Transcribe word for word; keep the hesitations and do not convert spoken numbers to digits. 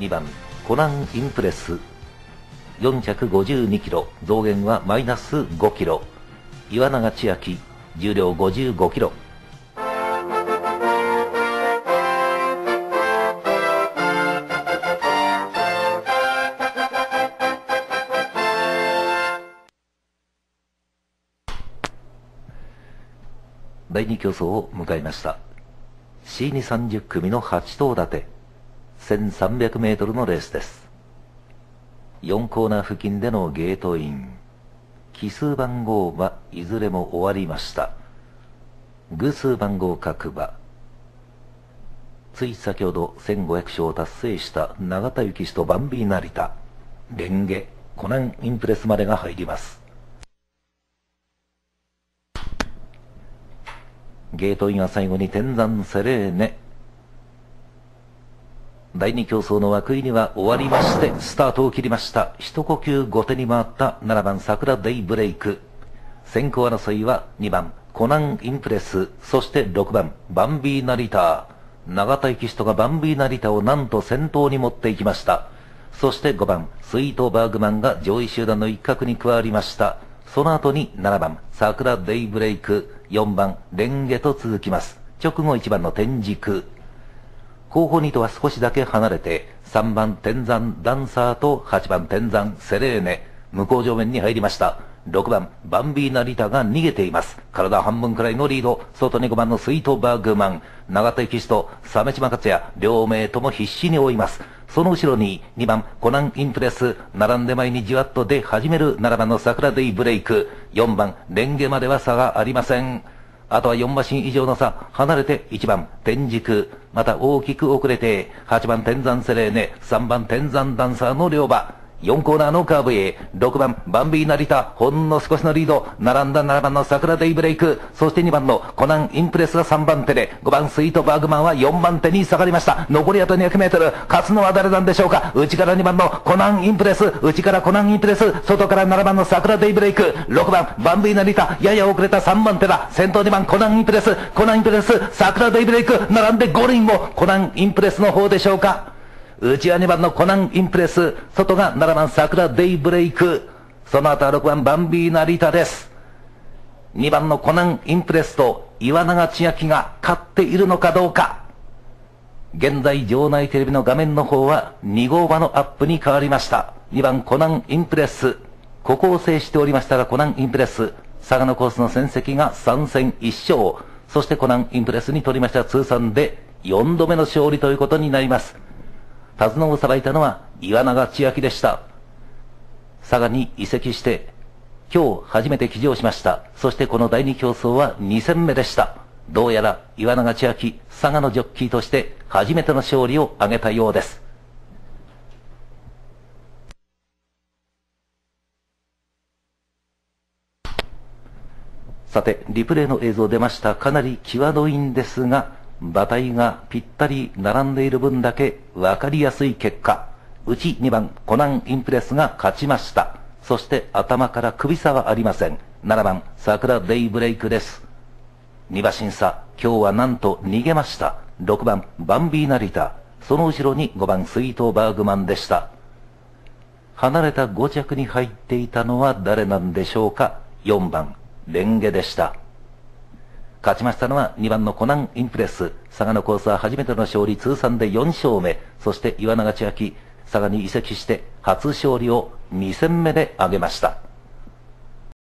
にばんコナンインプレスよんひゃくごじゅうにキロ、増減はマイナスごキロ。岩永千秋、重量ごじゅうごキロ。だいに競争を迎えました。シーにさんじゅっ組のはち頭立て、せんさんびゃくメートルのレースです。よんコーナー付近でのゲートイン。奇数番号はいずれも終わりました。偶数番号各馬。つい先ほどせんごひゃく勝を達成した永田幸氏とバンビー成田、レンゲ、コナンインプレスまでが入ります。ゲートインは最後に天山セレーネ。だいに競争の枠入りは終わりまして、スタートを切りました。一呼吸後手に回ったななばん桜デイブレイク。先行争いはにばんコナンインプレス、そしてろくばんバンビーナリタ。永田幸人がバンビーナリタをなんと先頭に持っていきました。そしてごばんスイートバーグマンが上位集団の一角に加わりました。その後にななばん桜デイブレイク、よんばんレンゲと続きます。直後いちばんの天竺。後方にとは少しだけ離れて、さんばん天山ダンサーとはちばん天山セレーネ、向こう上面に入りました。ろくばんバンビーナリタが逃げています。体半分くらいのリード、外にごばんのスイートバーグマン、永田幸氏と鮫島克也、両名とも必死に追います。その後ろににばんコナンインプレス、並んで前にじわっと出始めるななばんの桜デイブレイク、よんばんレンゲまでは差がありません。あとはよん馬身以上の差、離れていちばん天竺、また大きく遅れてはちばん天山セレーネ、さんばん天山ダンサーの両馬。よんコーナーのカーブへ、ろくばんバンビーナリタ、ほんの少しのリード、並んだななばんの桜デイブレイク、そしてにばんのコナンインプレスがさんばん手で、ごばんスイートバーグマンはよんばん手に下がりました。残りあとにひゃくメートル、勝つのは誰なんでしょうか。内からにばんのコナンインプレス、内からコナンインプレス、外からななばんの桜デイブレイク、ろくばんバンビーナリタ、やや遅れたさんばん手だ。先頭にばんコナンインプレス、コナンインプレス、桜デイブレイク、並んでゴールインもコナンインプレスの方でしょうか。内はにばんのコナンインプレス、外がななばん桜デイブレイク、その後はろくばんバンビーナリタです。にばんのコナンインプレスと岩永千秋が勝っているのかどうか。現在場内テレビの画面の方はに号馬のアップに変わりました。にばんコナンインプレス、ここを制しておりましたがコナンインプレス、佐賀のコースの戦績がさん戦いっ勝、そしてコナンインプレスに取りました通算でよんどめの勝利ということになります。手綱をさばいたのは岩永千秋でした。佐賀に移籍して今日初めて騎乗しました。そしてこのだいに競争はに戦目でした。どうやら岩永千秋、佐賀のジョッキーとして初めての勝利を挙げたようです。さてリプレイの映像出ました。かなり際どいんですが、馬体がぴったり並んでいる分だけ分かりやすい結果、内にばんコナンインプレスが勝ちました。そして頭から首差はありません。ななばん桜デイブレイクです。に馬身差、今日はなんと逃げました。ろくばんバンビーナリタ、その後ろにごばんスイートバーグマンでした。離れたご着に入っていたのは誰なんでしょうか。よんばんレンゲでした。勝ちましたのはにばんのコナンインプレス。佐賀のコースは初めての勝利、通算でよん勝目。そして岩永千秋、佐賀に移籍して初勝利をに戦目で挙げました。